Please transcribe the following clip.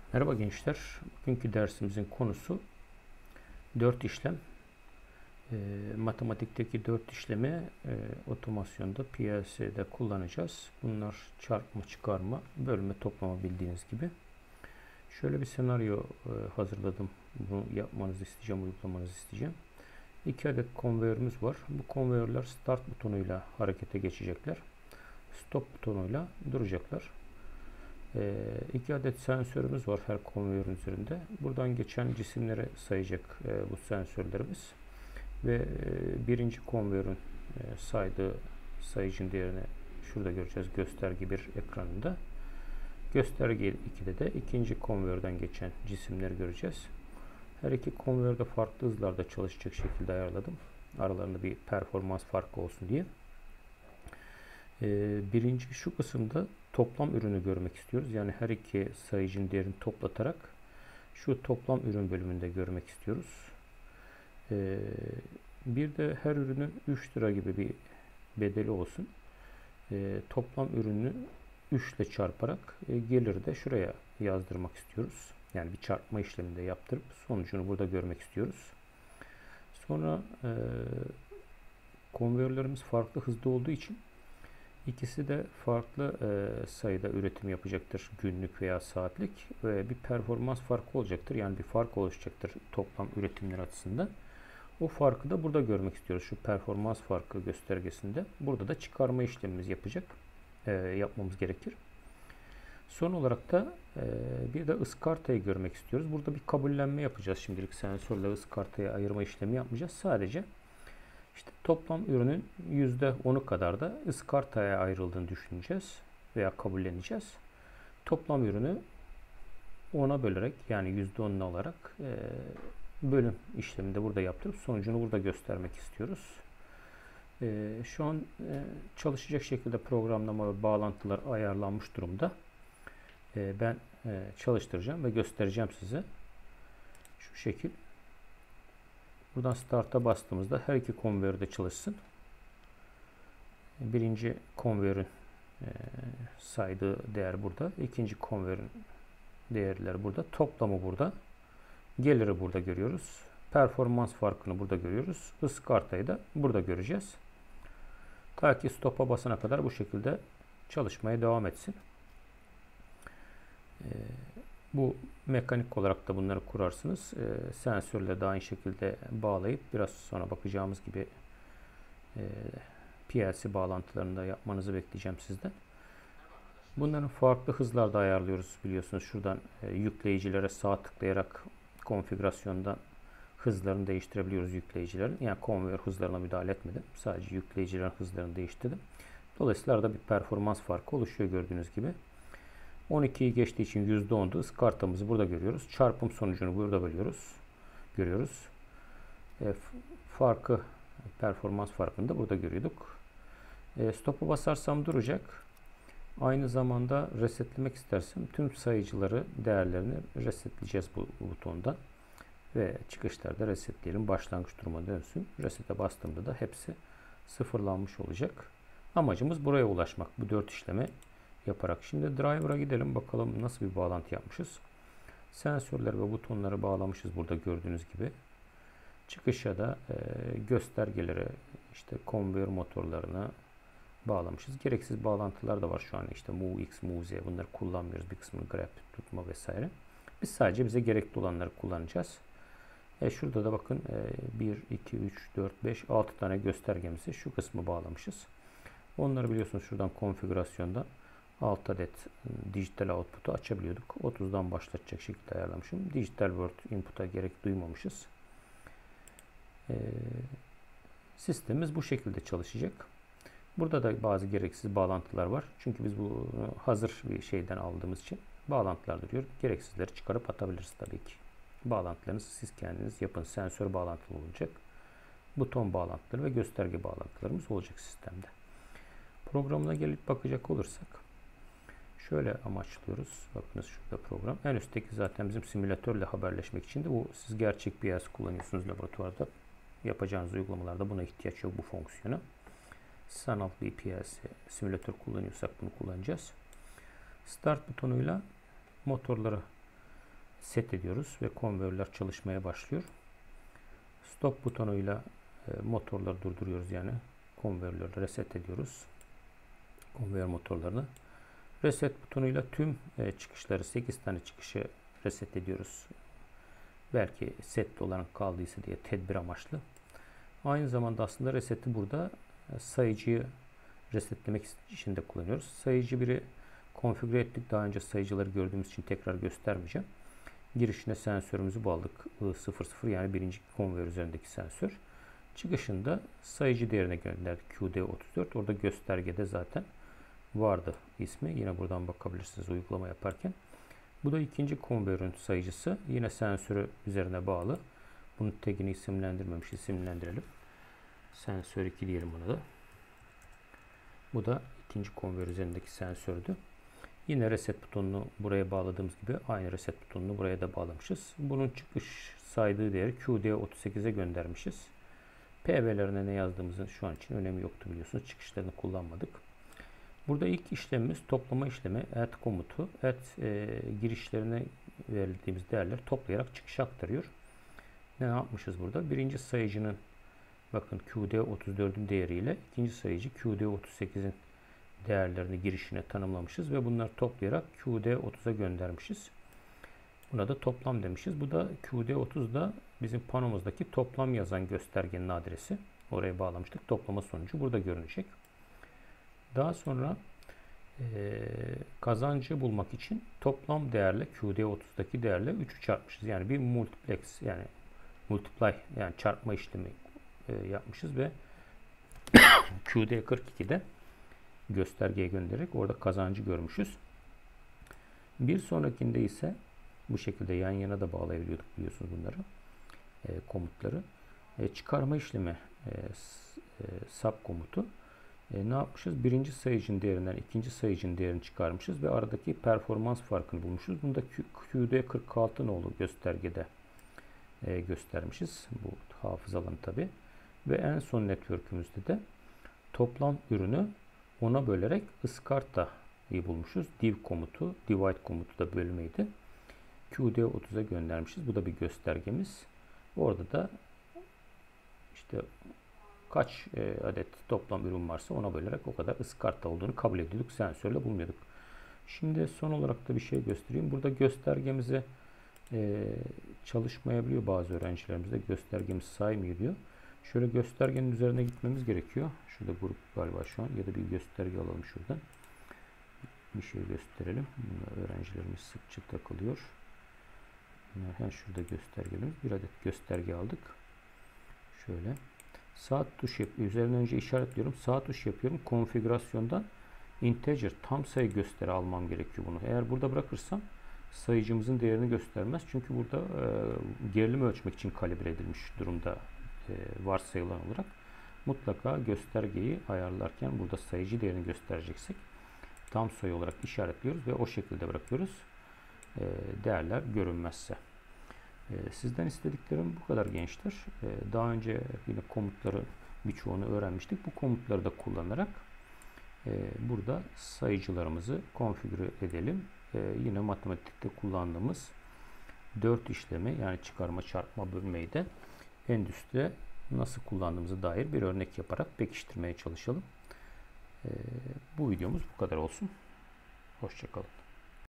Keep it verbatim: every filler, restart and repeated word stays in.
Merhaba gençler. Bugünkü dersimizin konusu dört işlem. E, matematikteki dört işlemi e, otomasyonda P L C'de kullanacağız. Bunlar çarpma, çıkarma, bölme, toplama bildiğiniz gibi. Şöyle bir senaryo e, hazırladım. Bunu yapmanızı isteyeceğim, uygulamanızı isteyeceğim. İki adet konveyörümüz var. Bu konveyörler start butonuyla harekete geçecekler. Stop butonuyla duracaklar. E, iki adet sensörümüz var her konveyörün üzerinde. Buradan geçen cisimleri sayacak e, bu sensörlerimiz. Ve e, birinci konveyörün e, saydığı sayıcın değerini şurada göreceğiz, gösterge bir ekranında. Gösterge ikide de ikinci konveyörden geçen cisimleri göreceğiz. Her iki konveyör de farklı hızlarda çalışacak şekilde ayarladım. Aralarında bir performans farkı olsun diye. Ee, birinci şu kısımda toplam ürünü görmek istiyoruz. Yani her iki sayıcın değerini toplatarak şu toplam ürün bölümünde görmek istiyoruz. Ee, bir de her ürünün üç lira gibi bir bedeli olsun. Ee, toplam ürünü üç ile çarparak e, geliri de şuraya yazdırmak istiyoruz. Yani bir çarpma işleminde yaptırıp sonucunu burada görmek istiyoruz. Sonra e, konveyörlerimiz farklı hızda olduğu için İkisi de farklı e, sayıda üretim yapacaktır, günlük veya saatlik, ve bir performans farkı olacaktır. Yani bir fark oluşacaktır toplam üretimler açısından. O farkı da burada görmek istiyoruz. Şu performans farkı göstergesinde. Burada da çıkarma işlemimiz yapacak, e, yapmamız gerekir. Son olarak da e, bir de ıskartayı görmek istiyoruz. Burada bir kabullenme yapacağız. Şimdilik sensörle ıskartayı ayırma işlemi yapmayacağız. Sadece İşte toplam ürünün yüzde onu kadar da ıskartaya ayrıldığını düşüneceğiz veya kabulleneceğiz. Toplam ürünü ona bölerek, yani yüzde on alarak e, bölüm işleminde burada yaptırıp sonucunu burada göstermek istiyoruz. E, şu an e, çalışacak şekilde programlama ve bağlantılar ayarlanmış durumda. E, ben e, çalıştıracağım ve göstereceğim size. Şu şekil. Buradan start'a bastığımızda her iki konveyör de çalışsın. Birinci konveyörün e, saydığı değer burada. İkinci konveyörün değerleri burada. Toplamı burada. Geliri burada görüyoruz. Performans farkını burada görüyoruz. Iskartayı da burada göreceğiz. Ta ki stop'a basana kadar bu şekilde çalışmaya devam etsin. E, Bu mekanik olarak da bunları kurarsınız. E, sensörle de aynı şekilde bağlayıp biraz sonra bakacağımız gibi e, P L C bağlantılarını da yapmanızı bekleyeceğim sizden. Bunların farklı hızlarda ayarlıyoruz biliyorsunuz. Şuradan e, yükleyicilere sağ tıklayarak konfigürasyondan hızlarını değiştirebiliyoruz yükleyicilerin. Yani konveyör hızlarına müdahale etmedim. Sadece yükleyicilerin hızlarını değiştirdim. Dolayısıyla arada bir performans farkı oluşuyor gördüğünüz gibi. on ikiyi geçtiği için yüzde on'du. Iskartamızı burada görüyoruz. Çarpım sonucunu burada bölüyoruz. Görüyoruz. E, farkı, performans farkını da burada görüyorduk. E, stop'a basarsam duracak. Aynı zamanda resetlemek istersem tüm sayıcıları, değerlerini resetleyeceğiz bu, bu butonda. Ve çıkışlarda resetleyelim. Başlangıç duruma dönsün. Reset'e bastığımda da hepsi sıfırlanmış olacak. Amacımız buraya ulaşmak. Bu dört işlemi yaparak. Şimdi driver'a gidelim. Bakalım nasıl bir bağlantı yapmışız. Sensörler ve butonları bağlamışız burada gördüğünüz gibi. Çıkışa da e, göstergeleri, işte konveyör motorlarını bağlamışız. Gereksiz bağlantılar da var şu an. İşte MoveX, MoveZ, bunları kullanmıyoruz. Bir kısmını grep, tutma vesaire. Biz sadece bize gerekli olanları kullanacağız. E şurada da bakın e, bir, iki, üç, dört, beş, altı tane göstergemizi şu kısmı bağlamışız. Onları biliyorsunuz şuradan konfigürasyonda altı adet dijital output'u açabiliyorduk. otuzdan başlatacak şekilde ayarlamışım. Digital Word input'a gerek duymamışız. Ee, sistemimiz bu şekilde çalışacak. Burada da bazı gereksiz bağlantılar var. Çünkü biz bu hazır bir şeyden aldığımız için bağlantılar duruyor. Gereksizleri çıkarıp atabiliriz tabii ki. Bağlantılarınızı siz kendiniz yapın. Sensör bağlantılı olacak. Buton bağlantıları ve gösterge bağlantılarımız olacak sistemde. Programına gelip bakacak olursak şöyle amaçlıyoruz. Bakınız şurada program. En üstteki zaten bizim simülatörle haberleşmek için de bu, siz gerçek bir P L C kullanıyorsunuz laboratuvarda. Yapacağınız uygulamalarda buna ihtiyaç yok, bu fonksiyona. Sanal bir P L C simülatör kullanıyorsak bunu kullanacağız. Start butonuyla motorları set ediyoruz ve konveyörler çalışmaya başlıyor. Stop butonuyla e, motorları durduruyoruz, yani konveyörleri reset ediyoruz. Konveyör motorlarını. Reset butonuyla tüm e, çıkışları, sekiz tane çıkışı reset ediyoruz. Belki set olarak kaldıysa diye tedbir amaçlı. Aynı zamanda aslında reseti burada e, sayıcıyı resetlemek için de kullanıyoruz. Sayıcı biri konfigüre ettik. Daha önce sayıcıları gördüğümüz için tekrar göstermeyeceğim. Girişine sensörümüzü bağladık. I sıfır sıfır, yani birinci konveyör üzerindeki sensör. Çıkışında sayıcı değerine gönderdik. Q D otuz dört. Orada göstergede zaten vardı ismi. Yine buradan bakabilirsiniz uygulama yaparken. Bu da ikinci konveyörün sayıcısı. Yine sensörü üzerine bağlı. Bunun tagini isimlendirmemiş. İsimlendirelim. Sensör iki diyelim buna da. Bu da ikinci konveyör üzerindeki sensördü. Yine reset butonunu buraya bağladığımız gibi aynı reset butonunu buraya da bağlamışız. Bunun çıkış saydığı değeri Q D otuz sekize göndermişiz. P V'lerine ne yazdığımızın şu an için önemi yoktu, biliyorsunuz. Çıkışlarını kullanmadık. Burada ilk işlemimiz toplama işlemi. Add komutu. Add e, girişlerine verdiğimiz değerleri toplayarak çıkışa aktarıyor. Ne yapmışız burada? Birinci sayıcının, bakın, Q D otuz dördün değeriyle ikinci sayıcı Q D otuz sekizin değerlerini girişine tanımlamışız ve bunları toplayarak Q D otuza göndermişiz. Buna da toplam demişiz. Bu da Q D otuzda bizim panomuzdaki toplam yazan göstergenin adresi. Oraya bağlamıştık. Toplama sonucu burada görünecek. Daha sonra e, kazancı bulmak için toplam değerle Q D otuzdaki değerle üçü çarpmışız. Yani bir multiplex, yani multiply, yani çarpma işlemi e, yapmışız ve Q D kırk ikide göstergeye göndererek orada kazancı görmüşüz. Bir sonrakinde ise bu şekilde yan yana da bağlayabiliyorduk, biliyorsunuz bunları, e, komutları. E, çıkarma işlemi, e, e, sub komutu. E, ne yapmışız? Birinci sayıcının değerinden ikinci sayıcının değerini çıkarmışız ve aradaki performans farkını bulmuşuz. Bunu da Q D kırk altı nolu göstergede e, göstermişiz. Bu hafıza alanı tabi. Ve en son network'ümüzde de toplam ürünü ona bölerek ıskartayı bulmuşuz. Div komutu, divide komutu da bölmeydi. Q D otuza göndermişiz. Bu da bir göstergemiz. Orada da işte kaç e, adet toplam ürün varsa ona bölerek o kadar ıskarta olduğunu kabul ediyorduk. Sensörle bulmuyorduk. Şimdi son olarak da bir şey göstereyim. Burada göstergemizi e, çalışmayabiliyor bazı öğrencilerimizde. Göstergemiz saymıyor diyor. Şöyle göstergenin üzerine gitmemiz gerekiyor. Şurada grup galiba şu an, ya da bir gösterge alalım şuradan. Bir şey gösterelim. Bunlar öğrencilerimiz sıkça takılıyor. Bunlar, ha, şurada göstergelerimiz. Bir adet gösterge aldık. Şöyle. Sağ tuş yapıyorum. Üzerine önce işaretliyorum. Sağ tuş yapıyorum. Konfigürasyondan integer, tam sayı gösteri almam gerekiyor bunu. Eğer burada bırakırsam sayıcımızın değerini göstermez. Çünkü burada e, gerilim ölçmek için kalibre edilmiş durumda e, varsayılan olarak. Mutlaka göstergeyi ayarlarken burada sayıcı değerini göstereceksek tam sayı olarak işaretliyoruz ve o şekilde bırakıyoruz. E, değerler görünmezse. E, sizden istediklerim bu kadar gençler. E, daha önce yine komutları birçoğunu öğrenmiştik. Bu komutları da kullanarak e, burada sayıcılarımızı konfigüre edelim. E, yine matematikte kullandığımız dört işlemi, yani çıkarma, çarpma, bölmeyi de endüstride nasıl kullandığımıza dair bir örnek yaparak pekiştirmeye çalışalım. E, bu videomuz bu kadar olsun. Hoşça kalın.